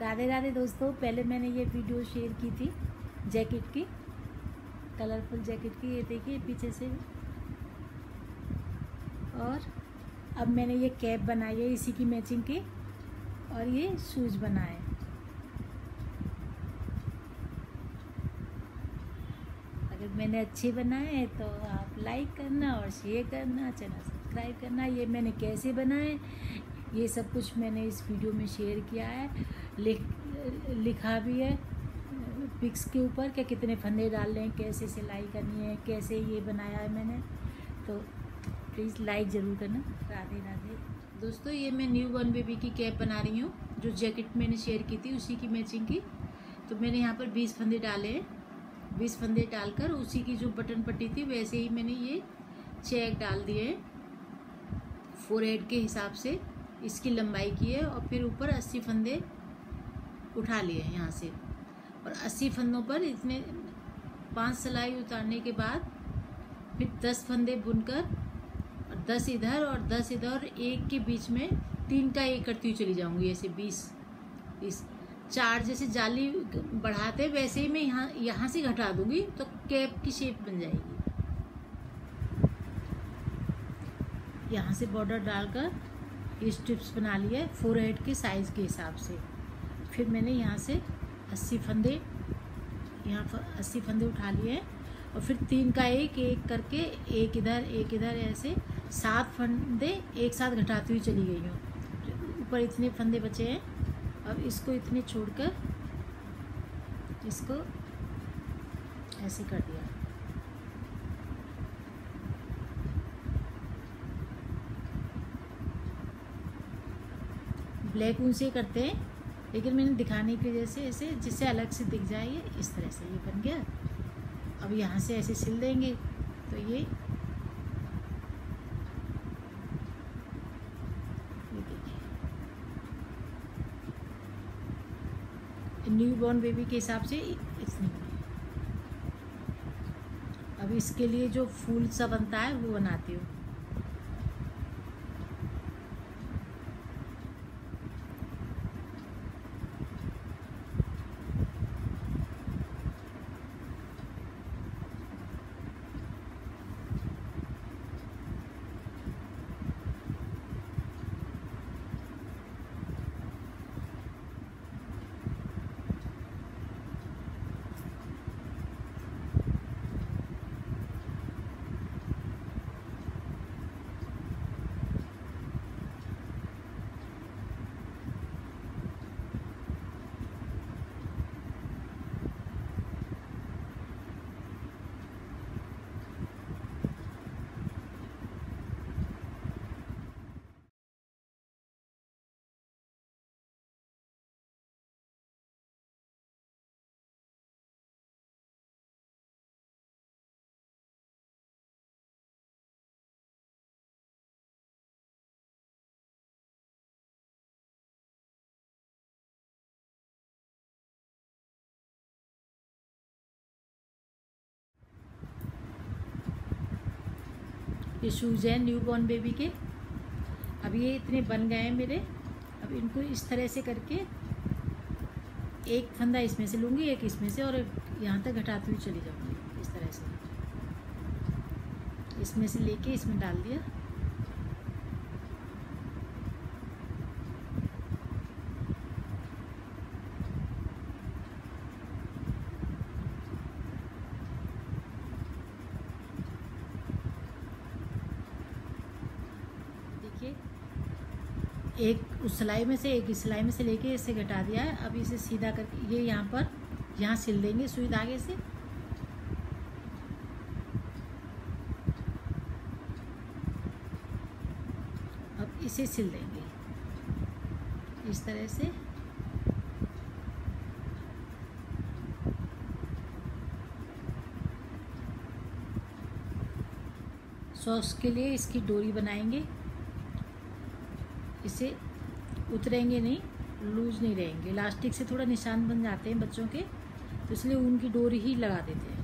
राधे राधे दोस्तों, पहले मैंने ये वीडियो शेयर की थी जैकेट की, कलरफुल जैकेट की। ये देखिए पीछे से। और अब मैंने ये कैप बनाई है इसी की मैचिंग की, और ये शूज़ बनाए। अगर मैंने अच्छे बनाए हैं तो आप लाइक करना और शेयर करना, चैनल सब्सक्राइब करना। ये मैंने कैसे बनाए ये सब कुछ मैंने इस वीडियो में शेयर किया है, लिखा भी है पिक्स के ऊपर कि कितने फंदे डालने हैं, कैसे सिलाई करनी है, कैसे ये बनाया है मैंने। तो प्लीज़ लाइक ज़रूर करना। राधे राधे दोस्तों, ये मैं न्यू बॉर्न बेबी की कैप बना रही हूँ, जो जैकेट मैंने शेयर की थी उसी की मैचिंग की। तो मैंने यहाँ पर 20 फंदे डाले हैं। 20 फंदे डालकर उसी की जो बटन पट्टी थी वैसे ही मैंने ये चेक डाल दिए हैं। 4/8 के हिसाब से इसकी लंबाई की है, और फिर ऊपर 80 फंदे उठा लिए हैं यहाँ से। और 80 फंदों पर इतने 5 सिलाई उतारने के बाद फिर 10 फंदे बुनकर, और 10 इधर और 10 इधर, और एक के बीच में 3 का 1 करती हुई चली जाऊंगी। ऐसे 20 4 जैसे जाली बढ़ाते वैसे ही मैं यहाँ से घटा दूंगी, तो कैप की शेप बन जाएगी। यहाँ से बॉर्डर डालकर ये स्ट्रिप्स बना लिए 4/8 के साइज़ के हिसाब से। फिर मैंने यहाँ से 80 फंदे, यहाँ पर 80 फंदे उठा लिए हैं, और फिर 3 का 1 करके एक इधर ऐसे 7 फंदे एक साथ घटाती हुई चली गई हूँ। ऊपर इतने फंदे बचे हैं। अब इसको इतने छोड़कर इसको ऐसे कर दिया। ब्लैक ऊन से करते हैं, लेकिन मैंने दिखाने की वजह से ऐसे जिससे अलग से दिख जाए, ये इस तरह से ये बन गया। अब यहाँ से ऐसे सिल देंगे तो ये देखिए न्यू बॉर्न बेबी के हिसाब से इतनी। अब इसके लिए जो फूल सा बनता है वो बनाती हूँ। ये शूज़ हैं न्यू बॉर्न बेबी के। अब ये इतने बन गए हैं मेरे। अब इनको इस तरह से करके एक फंदा इसमें से लूँगी, एक इसमें से, और यहाँ तक घटाती हुई चली जाऊँगी इस तरह से। इसमें से लेके इसमें डाल दिया। एक उस सिलाई में से एक इस सिलाई में से लेके इसे घटा दिया है। अब इसे सीधा करके ये यहाँ सिल देंगे सुई धागे से। अब इसे सिल देंगे इस तरह से। सॉक्स के लिए इसकी डोरी बनाएंगे। इसे उतरेंगे नहीं, लूज नहीं रहेंगे। इलास्टिक से थोड़ा निशान बन जाते हैं बच्चों के, तो इसलिए ऊन की डोरी ही लगा देते हैं।